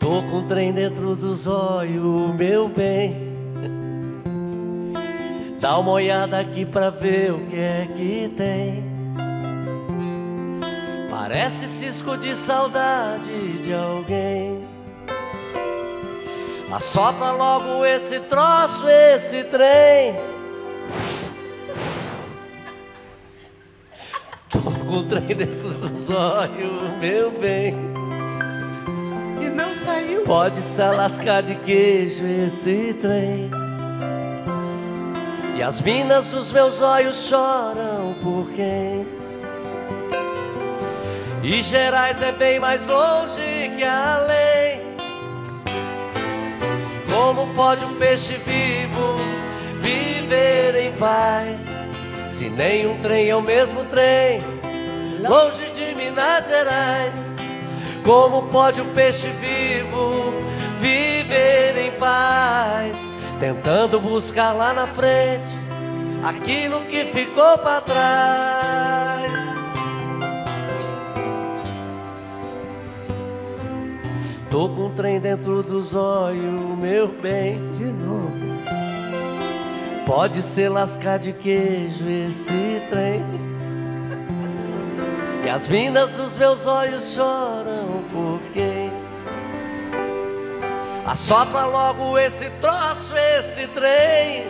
Tô com um trem dentro dos olhos, meu bem. Dá uma olhada aqui pra ver o que é que tem. Parece cisco de saudade de alguém. Assopra logo esse troço, esse trem. Tô com o trem dentro dos olhos, meu bem. E não saiu. Pode se lascar de queijo esse trem. E as minas dos meus olhos choram por quem? E Gerais é bem mais longe que além. Como pode um peixe vivo viver em paz, se nem um trem é o mesmo trem, longe de Minas Gerais? Como pode um peixe vivo viver em paz, tentando buscar lá na frente aquilo que ficou para trás? Tô com um trem dentro dos olhos, meu bem. De novo. Pode ser lascar de queijo esse trem. E as minas dos meus olhos choram por quem? Assopra logo esse troço, esse trem.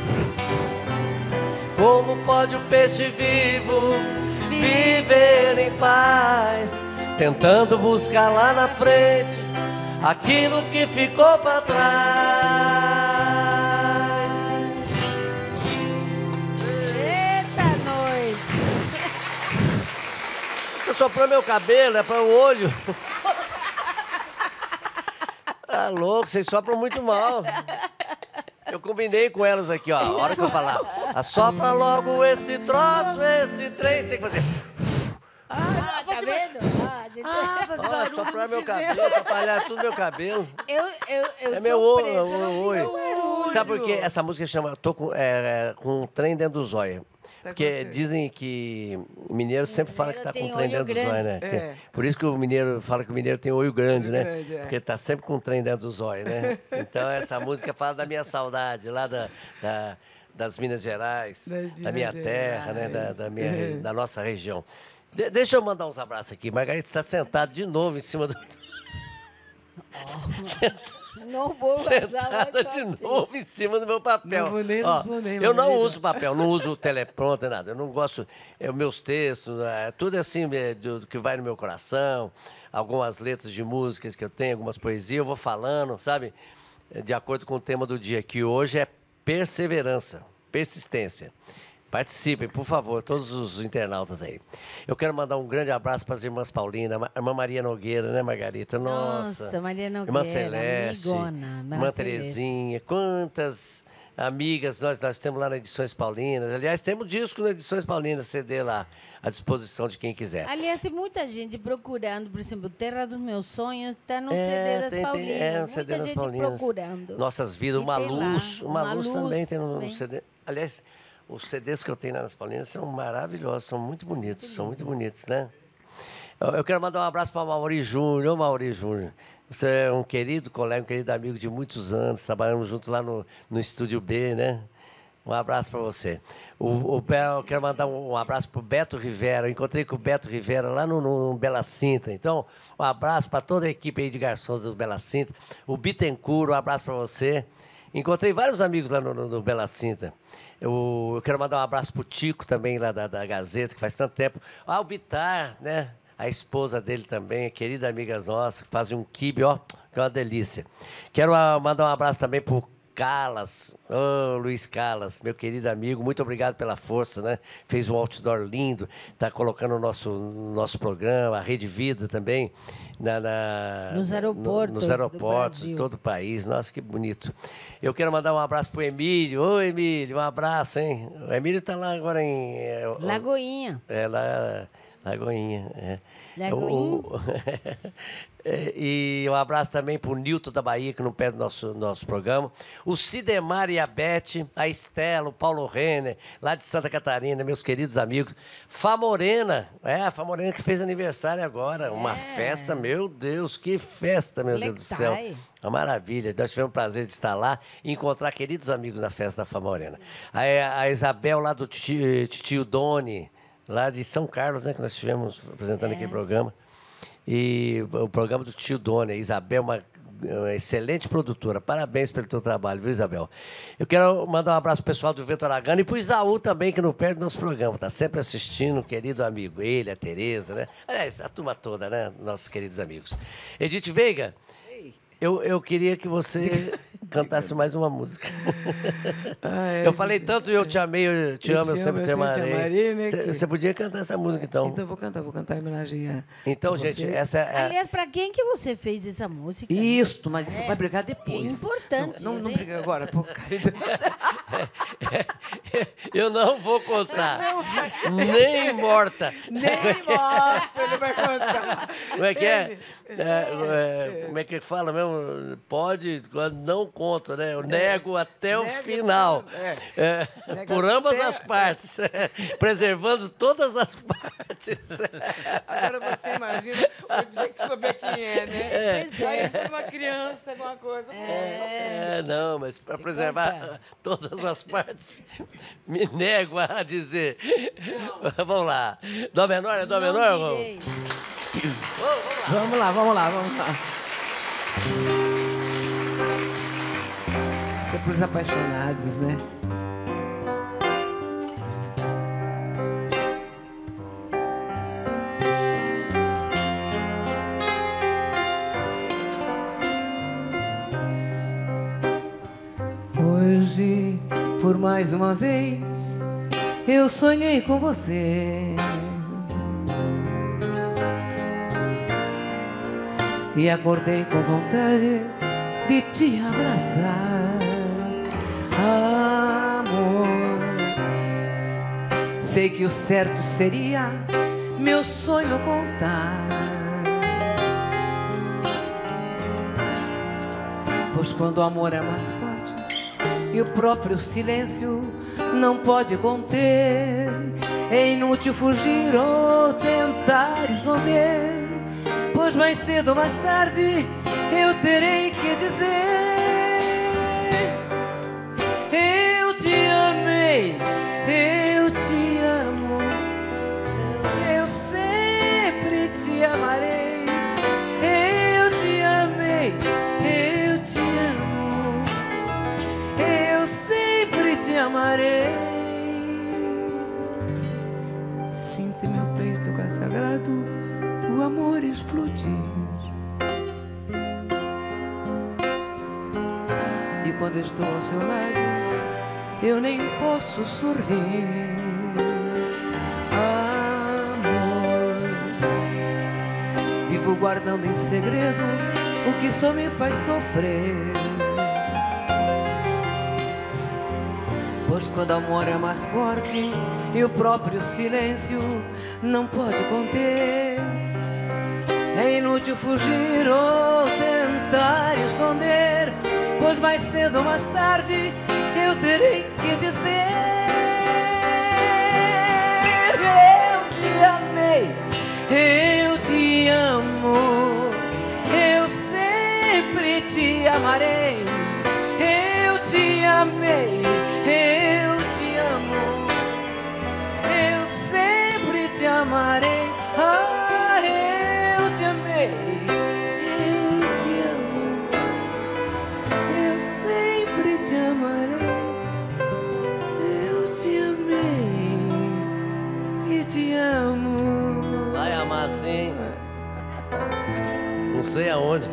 Como pode o peixe vivo viver em paz, tentando buscar lá na frente aquilo que ficou para trás? Eita, noite! Você soprou meu cabelo, é para o olho. Tá louco, vocês sopram muito mal. Eu combinei com elas aqui, ó. A hora que eu falar, assopra logo esse troço, esse trem, tem que fazer. Ah, tá vendo? Fazer barulho. Soprar meu cabelo, atrapalhar tudo meu cabelo. Eu É sou meu olho, presa, eu não fiz barulho. Sabe por quê? Essa música chama Tô com um trem dentro do zóio. Porque dizem que o mineiro sempre fala que tá com um trem dentro do zóio, né? É. Por isso que o mineiro fala que o mineiro tem olho grande, né? grande, é. Porque tá sempre com um trem dentro do zóio, né? Então essa música fala da minha saudade, lá das Minas Gerais, da minha terra, né? Da nossa região. Deixa eu mandar uns abraços aqui. Margarida está sentada de novo em cima do... Não vou Sentada de novo em cima do meu papel. Não vou nem Ó, responder, eu não Margarida. uso papel, não uso teleprompter, nada. Eu não gosto... meus textos, tudo assim do que vai no meu coração. Algumas letras de músicas que eu tenho, algumas poesias, eu vou falando, sabe? De acordo com o tema do dia, que hoje é perseverança, persistência. Participem, por favor, todos os internautas aí. Eu quero mandar um grande abraço para as irmãs Paulina, a irmã Maria Nogueira, né, Margarita? Nossa, Maria Nogueira, irmã Celeste, amigona, irmã Terezinha, quantas amigas nós temos lá na Edições Paulinas. Aliás, temos disco na Edições Paulinas, CD lá, à disposição de quem quiser. Aliás, tem muita gente procurando, por exemplo, Terra dos Meus Sonhos está no CD das Paulinas. no CD Muita das gente Paulinas. procurando. Nossas Vidas, E Uma tem lá, Luz. Uma Luz também tem no também. CD. Aliás, os CDs que eu tenho lá nas Paulinas são maravilhosos, são muito bonitos, são muito bonitos, né? Eu quero mandar um abraço para o Mauri Júnior. Ô, Mauri Júnior, você é um querido colega, um querido amigo de muitos anos, trabalhamos juntos lá no Estúdio B, né? Um abraço para você. Eu quero mandar um abraço para o Beto Rivera. Eu encontrei com o Beto Rivera lá no Bela Cinta. Então, um abraço para toda a equipe aí de garçons do Bela Cinta. O Bittencourt, um abraço para você. Encontrei vários amigos lá no Bela Cinta. Eu quero mandar um abraço para o Tico também, lá da Gazeta, que faz tanto tempo. O Bitar, né? A esposa dele também, querida amiga nossa, que faz um quibe, ó, que é uma delícia. Quero mandar um abraço também para o Calas, Luiz Calas, meu querido amigo, muito obrigado pela força, né? Fez um outdoor lindo, está colocando o nosso programa, a Rede Vida também, nos aeroportos, de todo o país. Nossa, que bonito. Eu quero mandar um abraço para o Emílio. Ô, Emílio, um abraço, hein? O Emílio está lá agora em... Lagoinha. Lá Lagoinha, Lagoinha. E um abraço também para o Nilton da Bahia, que não perde nosso programa. O Cidemar e a Beth, a Estela, o Paulo Renner, lá de Santa Catarina, meus queridos amigos. Fá Morena, a Fá Morena que fez aniversário agora. Uma festa, meu Deus, que festa, meu Deus do céu. Uma maravilha. Nós tivemos o prazer de estar lá e encontrar queridos amigos na festa da Fá Morena. A Isabel, lá do Titio Doni, lá de São Carlos, né, que nós estivemos apresentando aqui o programa. E o programa do Tio Doni, a Isabel, uma excelente produtora. Parabéns pelo teu trabalho, viu, Isabel? Eu quero mandar um abraço pro pessoal do Vento Aragano e pro Isaú também, que não perde nosso programa. Está sempre assistindo, querido amigo. Ele, a Tereza, né? Aliás, a turma toda, né? Nossos queridos amigos. Edith Veiga, eu queria que você cantasse mais uma música. Eu falei tanto eu te amei, eu te amo, eu sempre te amarei. Né, você podia cantar essa música, então. Então vou cantar em homenagem a Então, você. gente, essa é... Aliás, para quem que você fez essa música? Isso, mas isso vai brigar depois. É importante. Não briga agora, por caridade. Eu não vou contar. Nem morta. Nem morto, ele vai contar. Como é que é? Como é que fala mesmo? Pode, quando não conta, né? Eu nego até o final. Por ambas as partes. Preservando todas as partes. Agora você imagina o dia que souber quem é, né? Pois é. Aí foi uma criança, alguma coisa. Não, mas para preservar todas as partes, me nego a dizer. Vamos lá. Dó menor é dó menor? Direi. Vamos lá. Isso é para os apaixonados, né? Hoje, por mais uma vez, eu sonhei com você. E acordei com vontade de te abraçar, amor. Sei que o certo seria meu sonho contar, pois quando o amor é mais forte e o próprio silêncio não pode conter, é inútil fugir ou tentar esconder, pois mais cedo ou mais tarde eu terei que dizer: eu te amei, eu te amo, eu sempre te amarei. Eu te amei, eu te amo, eu sempre te amarei. Sinto meu peito consagrado, o amor explodir. E quando estou ao seu lado, eu nem posso sorrir. Amor, vivo guardando em segredo o que só me faz sofrer, pois quando o amor é mais forte e o próprio silêncio não pode conter, é inútil fugir ou tentar esconder, pois mais cedo ou mais tarde eu terei que dizer: eu te amei, eu te amo, eu sempre te amarei. Eu te amei, eu te amo, eu sempre te amarei. Eu te amei, eu te amo, eu sempre te amarei. Eu te amei e te amo. Vai amar sim. Não sei aonde.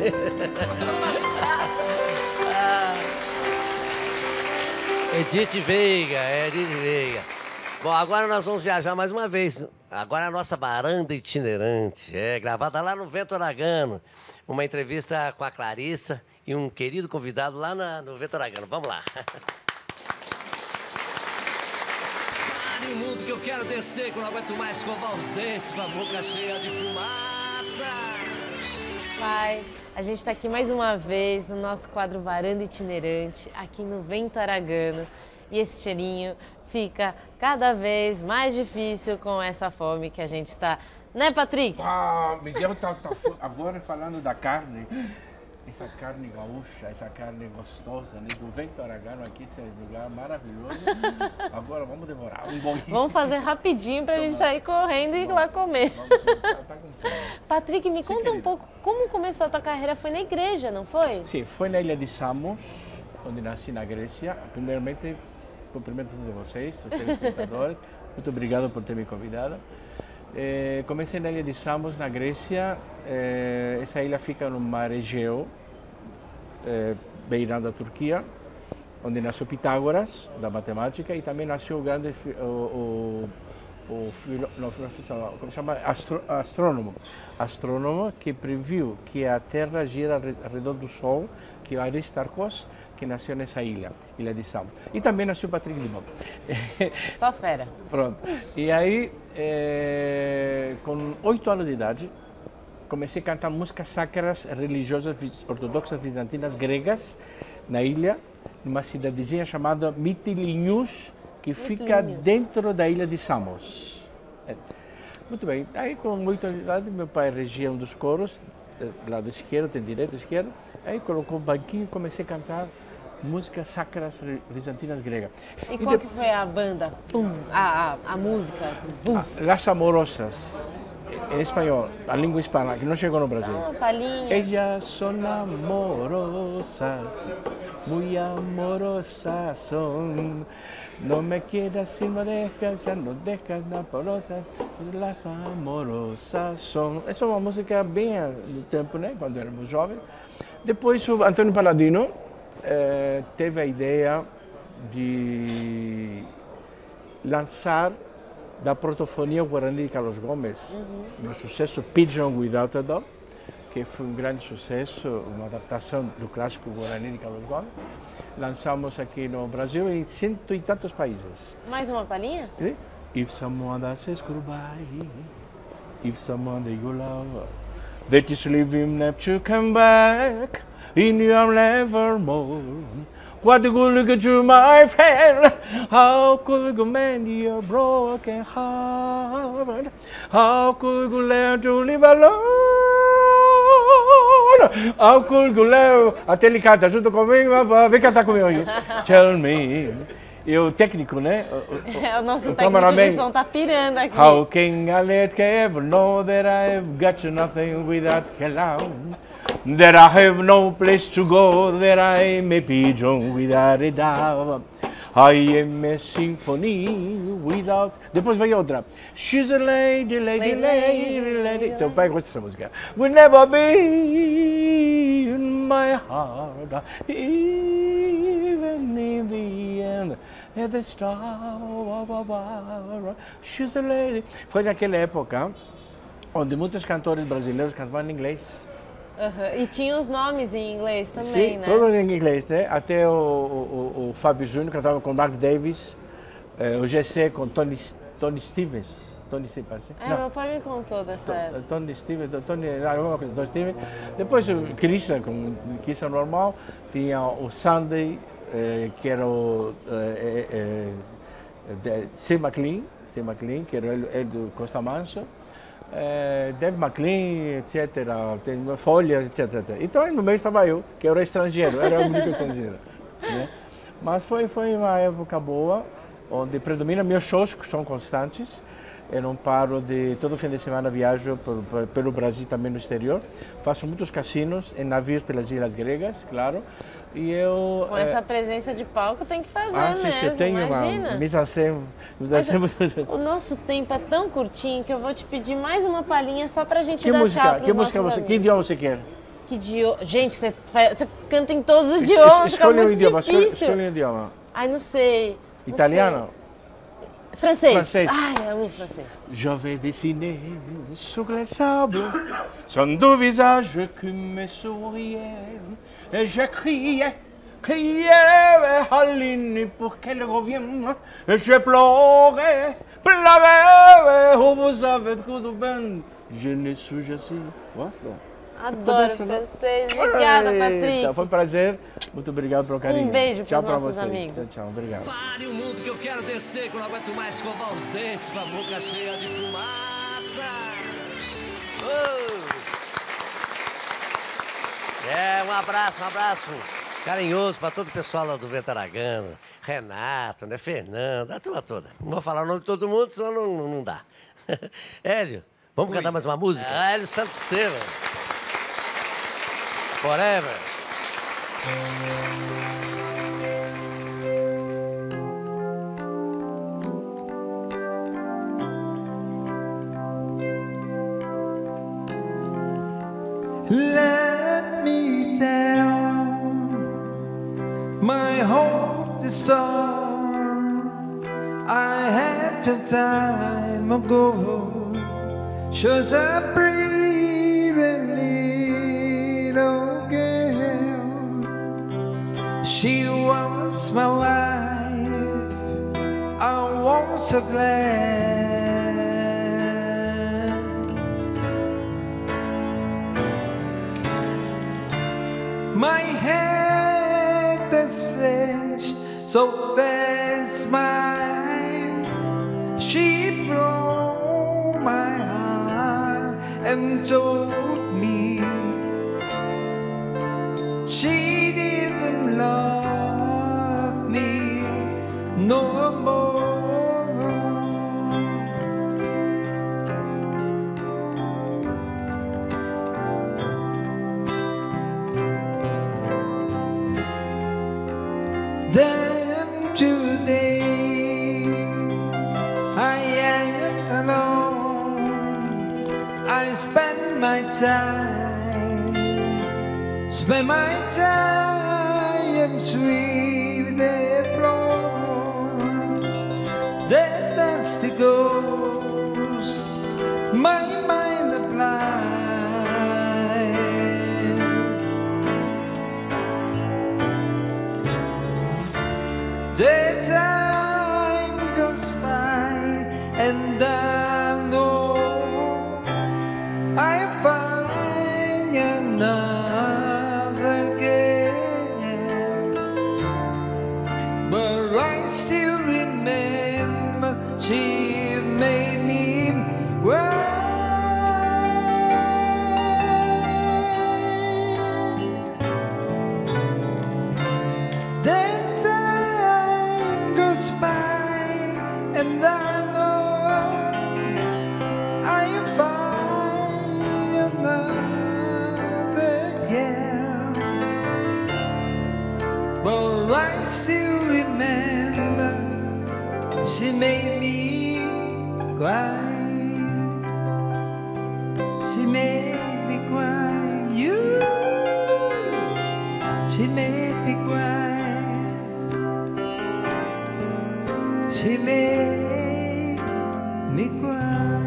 Edith Veiga, Edith Veiga. Bom, agora nós vamos viajar mais uma vez. Agora a nossa varanda itinerante, gravada lá no Vento Aragano. Uma entrevista com a Clarissa e um querido convidado lá no Vento Aragano. Vamos lá. lugar imundo que eu quero descer, que eu não aguento mais escovar os dentes com a boca cheia de fumaça. Pai, a gente está aqui mais uma vez no nosso quadro Varanda Itinerante, aqui no Vento Aragano. E esse cheirinho fica cada vez mais difícil com essa fome que a gente está... Né, Patrick? Ah, Miguel tá agora falando da carne. Essa carne gaúcha, essa carne gostosa, né? Do Vento Aragano aqui, esse lugar maravilhoso. Agora vamos devorar um bolinho. Vamos fazer rapidinho pra gente sair correndo e ir lá comer. Tá com fome. Patrick, me conta um pouco, como começou a tua carreira? Foi na igreja, não foi? Sim, foi na ilha de Samos, onde nasci na Grécia. Primeiramente, cumprimento todos vocês, os telespectadores. Muito obrigado por ter me convidado. Comecei na ilha de Samos, na Grécia. Essa ilha fica no mar Egeu, beirando a Turquia, onde nasceu Pitágoras, da matemática, e também nasceu o grande astrônomo que previu que a Terra gira ao redor do Sol, que é Aristarcos, que nasceu nessa ilha de Samos. E também nasceu Patrick Limão. Só fera. Pronto. E aí, com 8 anos de idade, comecei a cantar músicas sacras religiosas ortodoxas bizantinas gregas na ilha, numa cidadezinha chamada Mytilinius, que fica dentro da ilha de Samos. Muito bem. Aí, com 8 anos de idade, meu pai regia um dos coros, do lado esquerdo, tem direito e esquerdo. Aí colocou um banquinho e comecei a cantar músicas sacras bizantinas gregas. E qual que foi a banda? A música? Las Amorosas. Em espanhol, a língua hispana, que não chegou no Brasil. Uma palhinha. Ellas son amorosas, muy amorosas son. No me quieras si no dejas, ya no dejas na porosa, pues las amorosas son. Essa é uma música bem do tempo, né, quando éramos jovens. Depois o Antônio Paladino teve a ideia de lançar da protofonia Guarani de Carlos Gomes, meu sucesso Pigeon Without a Dog, que foi um grande sucesso, uma adaptação do clássico Guarani de Carlos Gomes. Lançamos aqui no Brasil em 100 e tantos países. Mais uma palhinha? If someone that says goodbye, if someone that you love, that is leaving never to come back, in your nevermore. What could look at you, my friend? How could you mend your broken heart? How could you learn to live alone? How could you learn... Até ele canta junto comigo, vem cantar comigo aí. Tell me. E o técnico, né? O nosso técnico de som tá pirando aqui. How can I let you ever know that I've got you nothing without hello? That I have no place to go, that I am a pigeon without a dove. I am a symphony without... Depois vem outra. She's a lady, lady, lady, lady. Teu pai gosta dessa música. Will never be in my heart, even in the end, at the star. She's a lady. Foi naquela época onde muitos cantores brasileiros cantavam em inglês. E tinha os nomes em inglês também, sim, né? Tudo em inglês, né? Até o Fábio Júnior cantava com Mark Davis, o GC com Tony Stevens. Tony Stevens, parece? Meu pai me contou dessa época. Tony Stevens, alguma coisa, Tony Stevens. Depois o Christian, com Christian normal, tinha o Sunday, que era o Steve McLean, que era ele do Costa Manso. Dave McLean, etc., tem folhas, etc. Então, no meio estava eu, que era estrangeiro, era o único estrangeiro. Né? Mas foi uma época boa, onde predomina meus shows, que são constantes. Eu não paro de... Todo fim de semana viajo pelo Brasil, também no exterior. Faço muitos cassinos em navios pelas ilhas gregas, claro. E eu... Com essa presença de palco tem que fazer mesmo, tem imagina. Uma mise-en-scène. O nosso tempo é tão curtinho que eu vou te pedir mais uma palhinha só pra gente dar tchau pros nossos amigos. Que idioma você quer? Que idioma? Gente, você canta em todos os idiomas, fica muito difícil. Escolhe um idioma. Ai, não sei. Italiano? Francês. Ai, amo francês. Je vais dessiner sur le sable son doux visage qui me souriait. Et je criais que lleve al niño porque el gobierno se plague vous savez tudo bem. Je ne suis assim. Gosta? Adoro francês. Obrigada, Patrick. Foi um prazer. Muito obrigado pelo carinho. Um beijo tchau para os pra nossos vocês. amigos. Tchau, tchau. Obrigado. Pare o mundo que eu quero descer, que eu não aguento mais escovar os dentes com a boca cheia de fumaça. Um abraço carinhoso para todo o pessoal lá do Vento Aragano, Renato, né, Fernando, a turma toda. Não vou falar o nome de todo mundo, senão não dá. Hélio, vamos cantar mais uma música? Hélio Santos Estevam. Forever. Let me tell my whole story I had some time ago. Shows a pretty little girl. She was my wife. I was so glad. My head is finished, so fast mine. She broke my heart and told me she didn't love me no more. Then today I am alone. I spend my time sweep the floor. The dusty goes, my mind at the time goes by and I know I find another girl, but I still remember she made me well. And I know I find another girl, but I still remember she made me cry. She made me cry. She made me cry. She made me cry.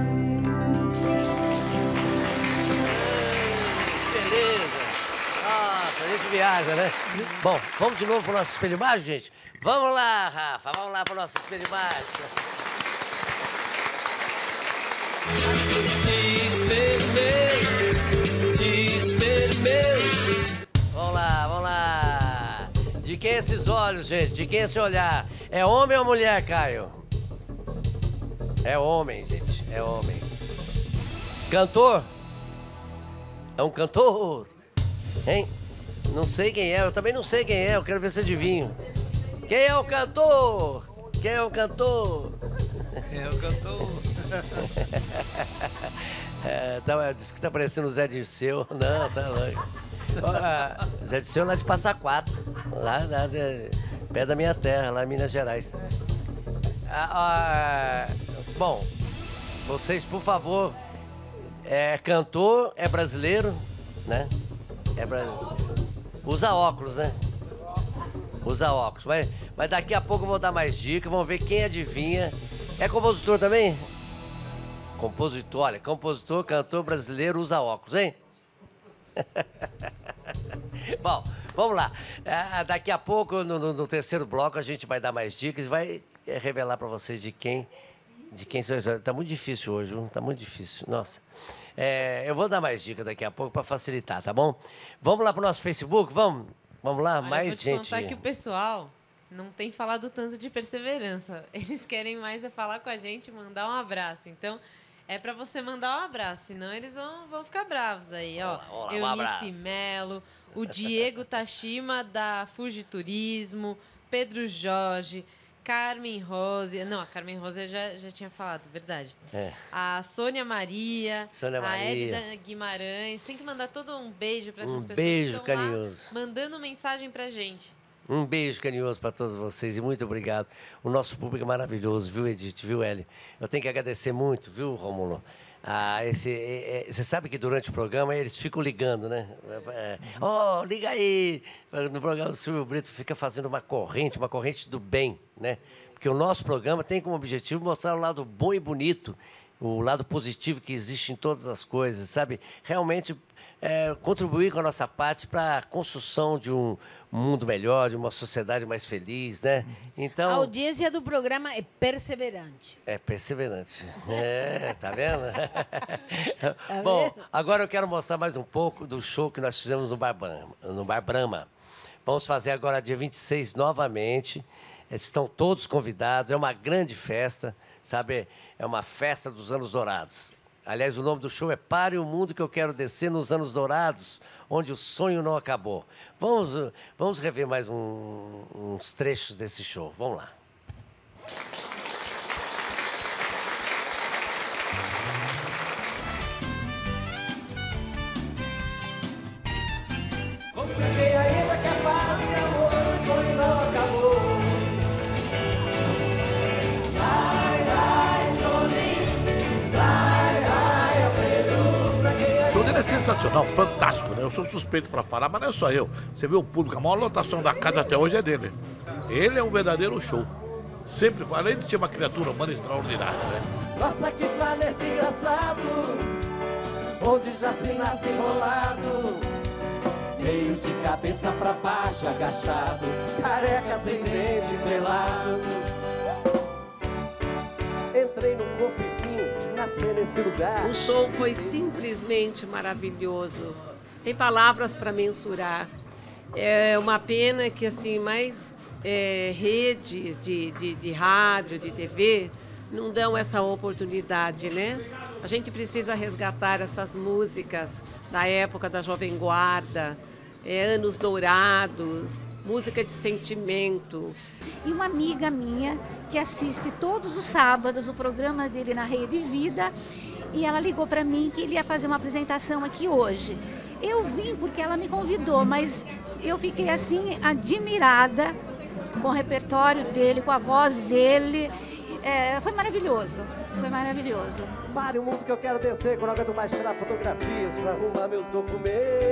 Beleza. Nossa, a gente viaja, né? Bom, vamos de novo para o nosso espelho mágico, gente? Vamos lá, Rafa. Vamos lá para o nosso espelho mágico. Espelho meu. Vamos lá, vamos lá. De quem é esses olhos, gente? De quem é esse olhar? É homem ou mulher, Caio? É homem, gente. É homem. Cantor? É um cantor? Hein? Não sei quem é. Eu também não sei quem é. Eu quero ver se adivinho. Quem é o cantor? Quem é o cantor? Quem é o cantor? Diz que tá parecendo o Zé Dirceu. Não, tá louco. Zé Dirceu lá de Passa Quatro. Lá perto da minha terra, lá em Minas Gerais. Bom, vocês, por favor, cantor, é brasileiro, né? Usa óculos, né? Usa óculos. Mas daqui a pouco eu vou dar mais dicas, vamos ver quem adivinha. É compositor também? Compositor, olha, compositor, cantor brasileiro, usa óculos, hein? Bom, Vamos lá. Daqui a pouco, no terceiro bloco, a gente vai dar mais dicas e vai revelar para vocês de quem são eles. Tá muito difícil hoje, viu? Tá muito difícil. Nossa. Eu vou dar mais dicas daqui a pouco para facilitar, tá bom? Vamos lá pro nosso Facebook? Vamos lá, Olha, mais vou te gente. contar que o pessoal não tem falado tanto de perseverança. Eles querem mais falar com a gente, mandar um abraço. Então, é para você mandar um abraço, senão eles vão ficar bravos aí, ó. Eunice Melo, o Diego Tashima, da Fuji Turismo, Pedro Jorge, Carmen Rose. Não, a Carmen Rose eu já tinha falado, verdade. A Sônia Maria, a Edna Guimarães. Tem que mandar todo um beijo para essas pessoas beijo que estão carinhoso. lá mandando mensagem pra gente. Um beijo carinhoso para todos vocês e muito obrigado. O nosso público é maravilhoso, viu, Edith, viu, Hélio? Eu tenho que agradecer muito, viu, Rômulo? Você sabe que durante o programa eles ficam ligando, né? Liga aí! No programa do Silvio Brito fica fazendo uma corrente do bem, né? Porque o nosso programa tem como objetivo mostrar o lado bom e bonito, o lado positivo que existe em todas as coisas, sabe? Realmente contribuir com a nossa parte para a construção de um mundo melhor, de uma sociedade mais feliz, né? Então, a audiência do programa é perseverante. É perseverante. Tá vendo? Bom, agora eu quero mostrar mais um pouco do show que nós fizemos no Bar Brahma. Vamos fazer agora dia 26 novamente. Estão todos convidados. É uma grande festa, sabe? É uma festa dos anos dourados. Aliás, o nome do show é Pare o Mundo que eu quero descer nos anos dourados, onde o sonho não acabou. Vamos rever mais uns trechos desse show. Vamos lá. Quem ainda quer paz e amor, o sonho não acabou. O show dele é sensacional, fantástico, né? Eu sou suspeito para falar, mas não é só eu. Você vê o público, a maior lotação da casa até hoje é dele. Ele é um verdadeiro show. Sempre, além de ser uma criatura humana extraordinária, né? Nossa, que planeta engraçado, onde já se nasce enrolado, meio de cabeça pra baixo, agachado, careca sem dente, pelado. Entrei no corpo e vim nascer nesse lugar. O show foi simplesmente maravilhoso. Tem palavras para mensurar. É uma pena que assim mais redes de rádio, de TV, não dão essa oportunidade, né? A gente precisa resgatar essas músicas da época da Jovem Guarda, anos dourados, música de sentimento. E uma amiga minha que assiste todos os sábados o programa dele na Rede Vida, e ela ligou para mim que ele ia fazer uma apresentação aqui hoje. Eu vim porque ela me convidou, mas eu fiquei assim admirada com o repertório dele, com a voz dele. Foi maravilhoso, foi maravilhoso. Pare o mundo que eu quero descer, quando eu aguento mais tirar fotografias pra arrumar meus documentos.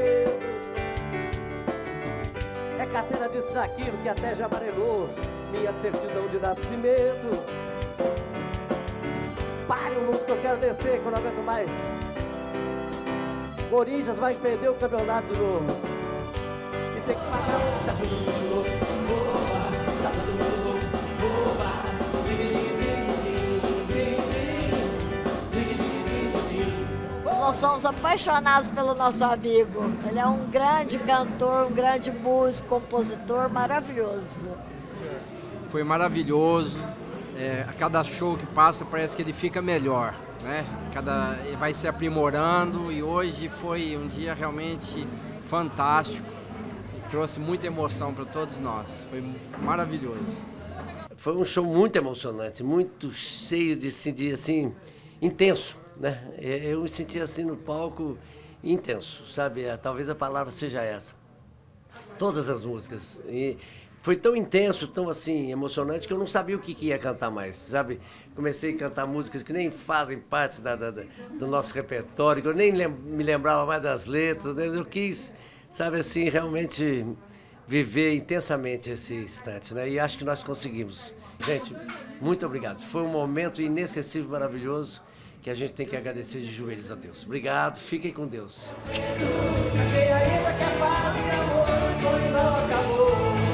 É carteira disso daquilo que até já amarelou minha certidão de nascimento. Pare o mundo que eu quero descer, quando eu aguento mais. Corinthians vai perder o campeonato de novo. E tem que pagar o... Tá todo mundo louco, boa. Tá todo mundo louco, boa. Nós somos apaixonados pelo nosso amigo. Ele é um grande cantor, um grande músico, compositor, maravilhoso. Foi maravilhoso. A cada show que passa parece que ele fica melhor, né? Ele vai se aprimorando e hoje foi um dia realmente fantástico. Trouxe muita emoção para todos nós. Foi maravilhoso. Foi um show muito emocionante, muito cheio de assim, intenso, né? Eu me senti assim no palco intenso, sabe? Talvez a palavra seja essa. Todas as músicas. E foi tão intenso, tão assim, emocionante, que eu não sabia o que ia cantar mais, sabe? Comecei a cantar músicas que nem fazem parte do nosso repertório, que eu nem me lembrava mais das letras, né? Eu quis, sabe assim, realmente viver intensamente esse instante, né? E acho que nós conseguimos. Gente, muito obrigado. Foi um momento inesquecível, maravilhoso, que a gente tem que agradecer de joelhos a Deus. Obrigado, fiquem com Deus. Quem ainda quer paz e amor, o sonho não acabou.